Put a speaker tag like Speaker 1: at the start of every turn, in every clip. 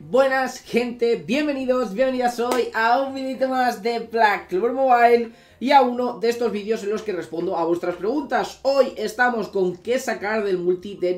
Speaker 1: buenas gente, bienvenidas hoy a un videito más de Black Clover Mobile y a uno de estos vídeos en los que respondo a vuestras preguntas. Hoy estamos con qué sacar del multi de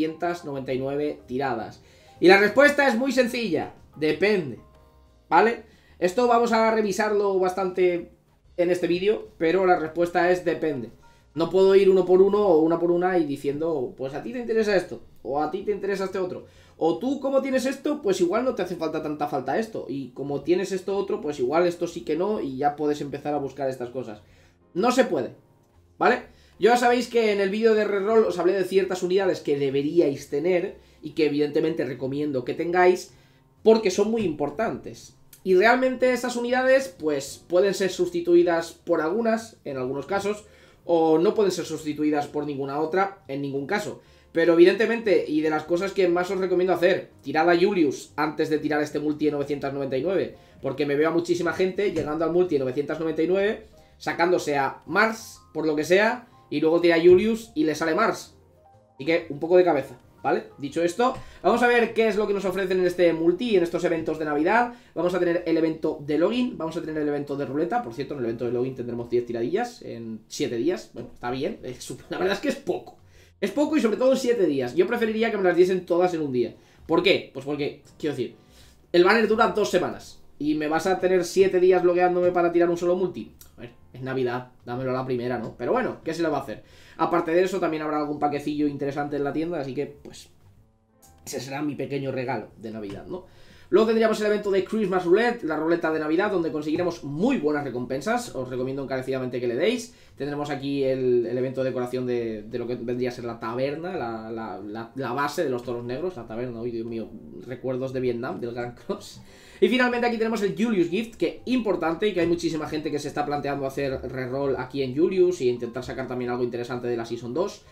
Speaker 1: 999 tiradas. Y la respuesta es muy sencilla, depende, ¿vale? Esto vamos a revisarlo bastante en este vídeo, pero la respuesta es depende. No puedo ir uno por uno o una por una y diciendo, pues a ti te interesa esto, o a ti te interesa este otro. O tú, como tienes esto, pues igual no te hace tanta falta esto. Y como tienes esto otro, pues igual esto sí que no. Y ya puedes empezar a buscar estas cosas. No se puede, ¿vale? Ya sabéis que en el vídeo de reroll os hablé de ciertas unidades que deberíais tener y que evidentemente recomiendo que tengáis porque son muy importantes. Y realmente esas unidades, pues pueden ser sustituidas por algunas, en algunos casos, o no pueden ser sustituidas por ninguna otra, en ningún caso. Pero evidentemente, y de las cosas que más os recomiendo hacer, tirad a Julius antes de tirar este multi de 999. Porque me veo a muchísima gente llegando al multi de 999, sacándose a Mars, por lo que sea, y luego tira a Julius y le sale Mars. Así que un poco de cabeza, ¿vale? Dicho esto, vamos a ver qué es lo que nos ofrecen en este multi y en estos eventos de Navidad. Vamos a tener el evento de login, vamos a tener el evento de ruleta. Por cierto, en el evento de login tendremos 10 tiradillas en 7 días. Bueno, está bien, la verdad es que es poco. Es poco y sobre todo en 7 días. Yo preferiría que me las diesen todas en un día. ¿Por qué? Pues porque, quiero decir, el banner dura 2 semanas. Y me vas a tener 7 días logueándome para tirar un solo multi. A ver, es Navidad, dámelo a la primera, ¿no? Pero bueno, ¿qué se le va a hacer? Aparte de eso, también habrá algún paquecillo interesante en la tienda. Así que, pues, ese será mi pequeño regalo de Navidad, ¿no? Luego tendríamos el evento de Christmas Roulette, la ruleta de Navidad, donde conseguiremos muy buenas recompensas. Os recomiendo encarecidamente que le deis. Tendremos aquí el evento de decoración de lo que vendría a ser la taberna, la base de los toros negros. La taberna, uy, Dios mío, recuerdos de Vietnam, del Grand Cross. Y finalmente aquí tenemos el Julius Gift, que importante y que hay muchísima gente que se está planteando hacer reroll aquí en Julius y intentar sacar también algo interesante de la Season 2.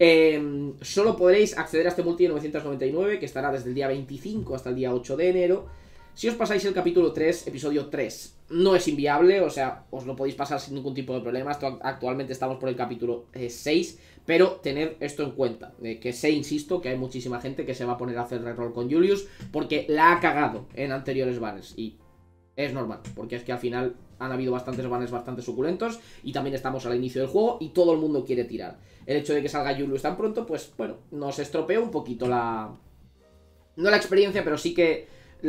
Speaker 1: Solo podréis acceder a este multi de 999, que estará desde el día 25 hasta el día 8 de enero. Si os pasáis el capítulo 3, episodio 3, no es inviable, o sea, os lo podéis pasar sin ningún tipo de problema. Actualmente estamos por el capítulo 6, pero tened esto en cuenta, que sé, insisto, que hay muchísima gente que se va a poner a hacer reroll con Julius, porque la ha cagado en anteriores banners, y es normal, porque es que al final han habido bastantes banners bastante suculentos y también estamos al inicio del juego y todo el mundo quiere tirar. El hecho de que salga Julius tan pronto, pues bueno, nos estropeó un poquito no la experiencia, pero sí que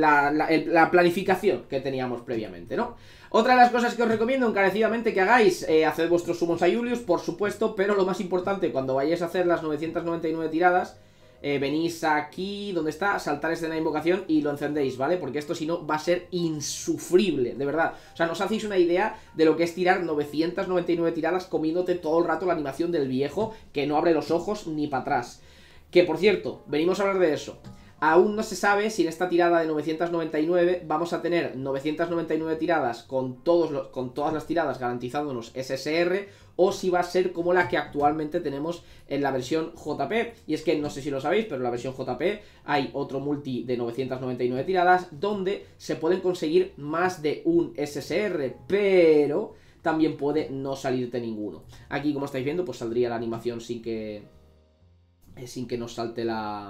Speaker 1: la planificación que teníamos previamente, ¿no? Otra de las cosas que os recomiendo encarecidamente que hagáis, haced vuestros summons a Julius, por supuesto, pero lo más importante, cuando vayáis a hacer las 999 tiradas, venís aquí, donde está, saltar escena de invocación y lo encendéis, ¿vale? Porque esto si no va a ser insufrible, de verdad. O sea, no os hacéis una idea de lo que es tirar 999 tiradas comiéndote todo el rato la animación del viejo que no abre los ojos ni para atrás. Que, por cierto, venimos a hablar de eso. Aún no se sabe si en esta tirada de 999 vamos a tener 999 tiradas con todas las tiradas garantizándonos SSR, o si va a ser como la que actualmente tenemos en la versión JP. Y es que no sé si lo sabéis, pero en la versión JP hay otro multi de 999 tiradas donde se pueden conseguir más de un SSR, pero también puede no salirte ninguno. Aquí, como estáis viendo, pues saldría la animación sin que nos salte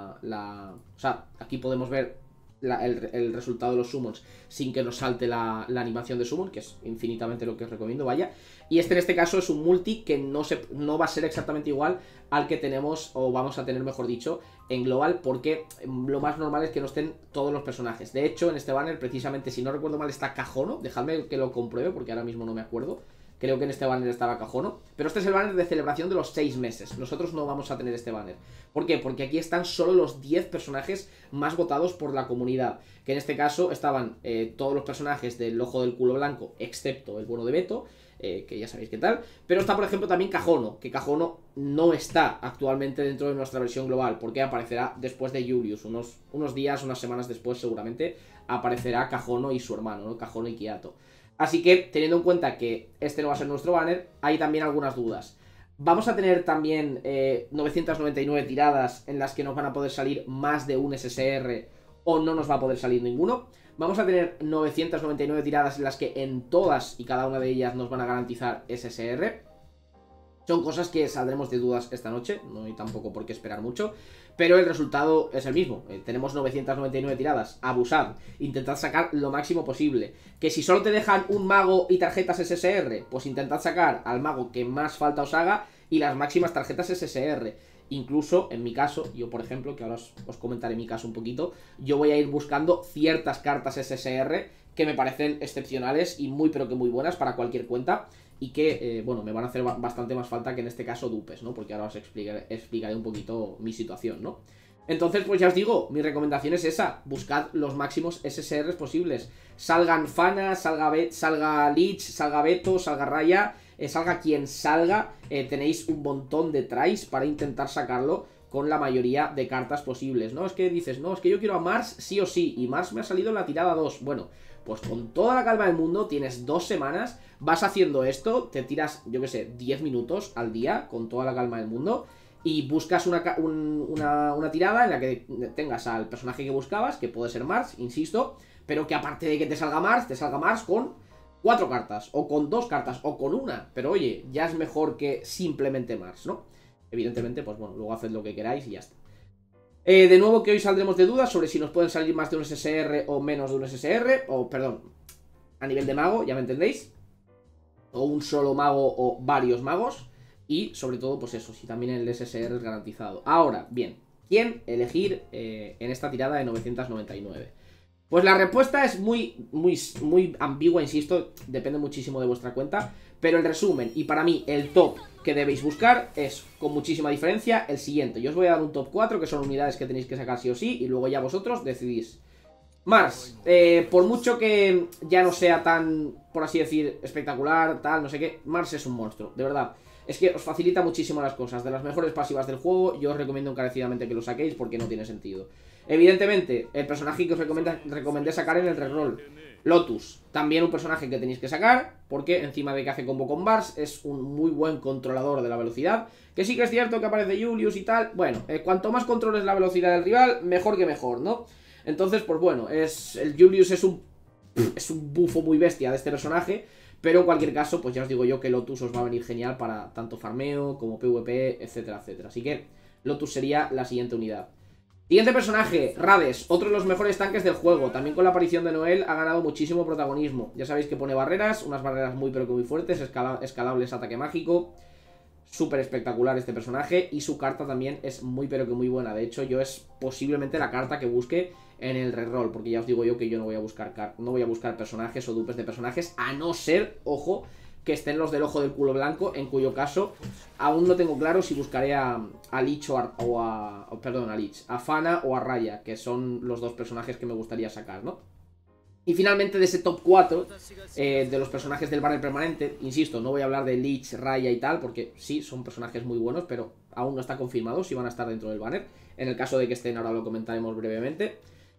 Speaker 1: o sea, aquí podemos ver el resultado de los summons sin que nos salte la animación de summon, que es infinitamente lo que os recomiendo, vaya. Y en este caso es un multi que no va a ser exactamente igual al que tenemos, o vamos a tener, mejor dicho, en global, porque lo más normal es que no estén todos los personajes. De hecho, en este banner, precisamente, si no recuerdo mal, está Cajono. Dejadme que lo compruebe, porque ahora mismo no me acuerdo. Creo que en este banner estaba Cajono. Pero este es el banner de celebración de los 6 meses. Nosotros no vamos a tener este banner. ¿Por qué? Porque aquí están solo los 10 personajes más votados por la comunidad. Que en este caso estaban todos los personajes del Ojo del Culo Blanco, excepto el bueno de Beto, que ya sabéis qué tal. Pero está, por ejemplo, también Cajono, que Cajono no está actualmente dentro de nuestra versión global, porque aparecerá después de Julius. Unos días, unas semanas después seguramente aparecerá Cajono y su hermano, ¿no? Cajono y Kiato. Así que, teniendo en cuenta que este no va a ser nuestro banner, hay también algunas dudas. Vamos a tener también 999 tiradas en las que nos van a poder salir más de un SSR o no nos va a poder salir ninguno. Vamos a tener 999 tiradas en las que en todas y cada una de ellas nos van a garantizar SSR. Son cosas que saldremos de dudas esta noche, no hay tampoco por qué esperar mucho, pero el resultado es el mismo. Tenemos 999 tiradas, abusad, intentad sacar lo máximo posible. Que si solo te dejan un mago y tarjetas SSR, pues intentad sacar al mago que más falta os haga y las máximas tarjetas SSR. Incluso, en mi caso, yo por ejemplo, que ahora os comentaré mi caso un poquito, yo voy a ir buscando ciertas cartas SSR que me parecen excepcionales y muy pero que muy buenas para cualquier cuenta. Y que, bueno, me van a hacer bastante más falta que en este caso dupes, ¿no? Porque ahora os explicaré un poquito mi situación, ¿no? Entonces, pues ya os digo, mi recomendación es esa. Buscad los máximos SSRs posibles. Salgan Fana, salga Lich, salga Beto, salga Raya, salga quien salga. Tenéis un montón de tries para intentar sacarlo con la mayoría de cartas posibles, ¿no? Es que dices, no, es que yo quiero a Mars sí o sí, y Mars me ha salido en la tirada 2. Bueno, pues con toda la calma del mundo, tienes 2 semanas, vas haciendo esto, te tiras, yo que sé, 10 minutos al día, con toda la calma del mundo, y buscas una tirada en la que tengas al personaje que buscabas, que puede ser Mars, insisto, pero que aparte de que te salga Mars con 4 cartas, o con 2 cartas, o con una, pero oye, ya es mejor que simplemente Mars, ¿no? Evidentemente, pues bueno, luego haced lo que queráis y ya está. De nuevo que hoy saldremos de dudas sobre si nos pueden salir más de un SSR o menos de un SSR, o perdón, a nivel de mago, ya me entendéis, o un solo mago o varios magos, y sobre todo pues eso, si también el SSR es garantizado. Ahora, bien, ¿quién elegir en esta tirada de 999? Pues la respuesta es muy ambigua, insisto, depende muchísimo de vuestra cuenta, pero el resumen, y para mí el top que debéis buscar es, con muchísima diferencia, el siguiente. Yo os voy a dar un top 4, que son unidades que tenéis que sacar sí o sí, y luego ya vosotros decidís. Mars, por mucho que ya no sea tan, por así decir, espectacular, tal, no sé qué, Mars es un monstruo, de verdad. Es que os facilita muchísimo las cosas. De las mejores pasivas del juego, yo os recomiendo encarecidamente que lo saquéis porque no tiene sentido. Evidentemente, el personaje que os recomendé sacar en el reroll, Lotus, también un personaje que tenéis que sacar, porque encima de que hace combo con Bars, es un muy buen controlador de la velocidad. Que sí que es cierto que aparece Julius y tal. Bueno, cuanto más controles la velocidad del rival, mejor que mejor, ¿no? Entonces, pues bueno, el Julius es un bufo muy bestia de este personaje. Pero en cualquier caso, pues ya os digo yo que Lotus os va a venir genial para tanto farmeo como PvP, etcétera, etcétera. Así que Lotus sería la siguiente unidad. Siguiente personaje, Rades, otro de los mejores tanques del juego. También con la aparición de Noel ha ganado muchísimo protagonismo. Ya sabéis que pone barreras, unas barreras muy pero que muy fuertes, escalables, ataque mágico. Súper espectacular este personaje y su carta también es muy pero que muy buena. De hecho, yo es posiblemente la carta que busque en el reroll, porque ya os digo yo que yo no voy a buscar personajes o dupes de personajes, a no ser, ojo, que estén los del ojo del culo blanco, en cuyo caso aún no tengo claro si buscaré a Lich a Fana o a Raya, que son los dos personajes que me gustaría sacar, ¿no? Y finalmente de ese top 4 de los personajes del banner permanente, insisto, no voy a hablar de Lich, Raya y tal, porque sí, son personajes muy buenos, pero aún no está confirmado si van a estar dentro del banner. En el caso de que estén, ahora lo comentaremos brevemente.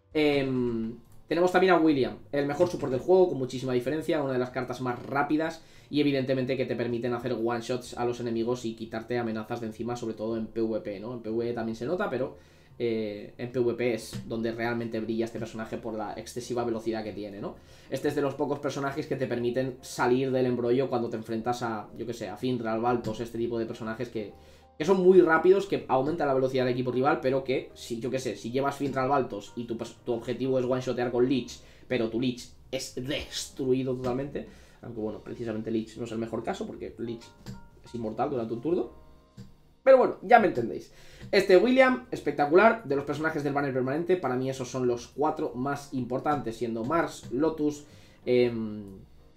Speaker 1: Tenemos también a William, el mejor support del juego, con muchísima diferencia, una de las cartas más rápidas y evidentemente que te permiten hacer one shots a los enemigos y quitarte amenazas de encima, sobre todo en PvP, ¿no? En PvE también se nota, pero en PvP es donde realmente brilla este personaje por la excesiva velocidad que tiene, ¿no? Este es de los pocos personajes que te permiten salir del embrollo cuando te enfrentas a, yo que sé, a Finral, Baltos, este tipo de personajes que son muy rápidos, que aumentan la velocidad del equipo rival, pero que, si yo que sé, si llevas Finral Baltos y tu objetivo es one-shotear con Lich, pero tu Lich es destruido totalmente, aunque bueno, precisamente Lich no es el mejor caso, porque Lich es inmortal durante un turno. Pero bueno, ya me entendéis. Este William, espectacular, de los personajes del banner permanente, para mí esos son los 4 más importantes, siendo Mars, Lotus, no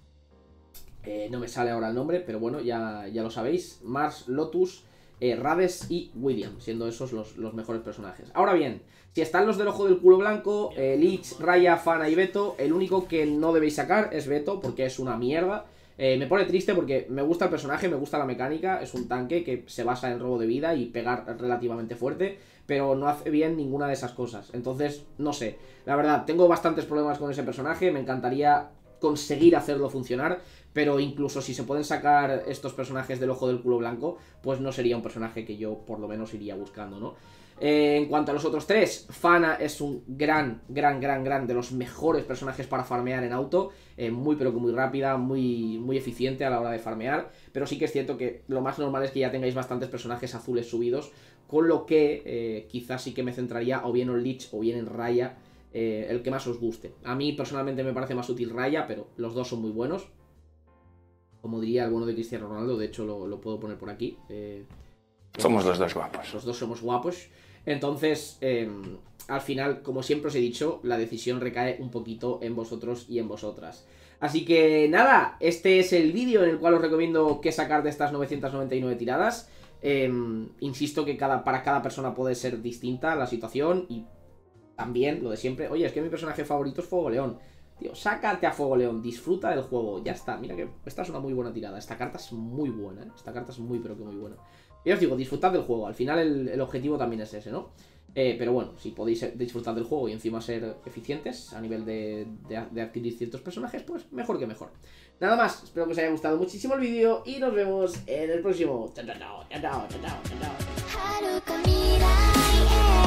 Speaker 1: me sale ahora el nombre, pero bueno, ya lo sabéis, Mars, Lotus, Rades y William, siendo esos los mejores personajes. Ahora bien, si están los del ojo del culo blanco, Lich, Raya, Fana y Beto, el único que no debéis sacar es Beto, porque es una mierda. Me pone triste porque me gusta el personaje, me gusta la mecánica, es un tanque que se basa en robo de vida y pegar relativamente fuerte, pero no hace bien ninguna de esas cosas. Entonces, no sé, la verdad, tengo bastantes problemas con ese personaje, me encantaría conseguir hacerlo funcionar, pero incluso si se pueden sacar estos personajes del ojo del culo blanco, pues no sería un personaje que yo por lo menos iría buscando, ¿no? En cuanto a los otros tres, Fana es un gran de los mejores personajes para farmear en auto. Muy pero que muy rápida, muy eficiente a la hora de farmear. Pero sí que es cierto que lo más normal es que ya tengáis bastantes personajes azules subidos. Con lo que quizás sí que me centraría o bien en Lich o bien en Raya, el que más os guste. A mí personalmente me parece más útil Raya, pero los dos son muy buenos. Como diría el bueno de Cristiano Ronaldo, de hecho lo puedo poner por aquí.
Speaker 2: Somos los dos guapos.
Speaker 1: Los dos somos guapos. Entonces, al final, como siempre os he dicho, la decisión recae un poquito en vosotros y en vosotras. Así que nada, este es el vídeo en el cual os recomiendo qué sacar de estas 999 tiradas. Insisto que para cada persona puede ser distinta la situación y también lo de siempre. Oye, es que mi personaje favorito es Fuego León. Tío, sácate a Fuego León, disfruta del juego, ya está. Mira que esta es una muy buena tirada. Esta carta es muy buena, ¿eh? Esta carta es muy pero que muy buena. Y os digo, disfrutad del juego. Al final el objetivo también es ese, ¿no? Pero bueno, si podéis disfrutar del juego y encima ser eficientes a nivel de adquirir ciertos personajes, pues mejor que mejor. Nada más, espero que os haya gustado muchísimo el vídeo y nos vemos en el próximo. Chao, chao, chao, chao, chao, chao, chao.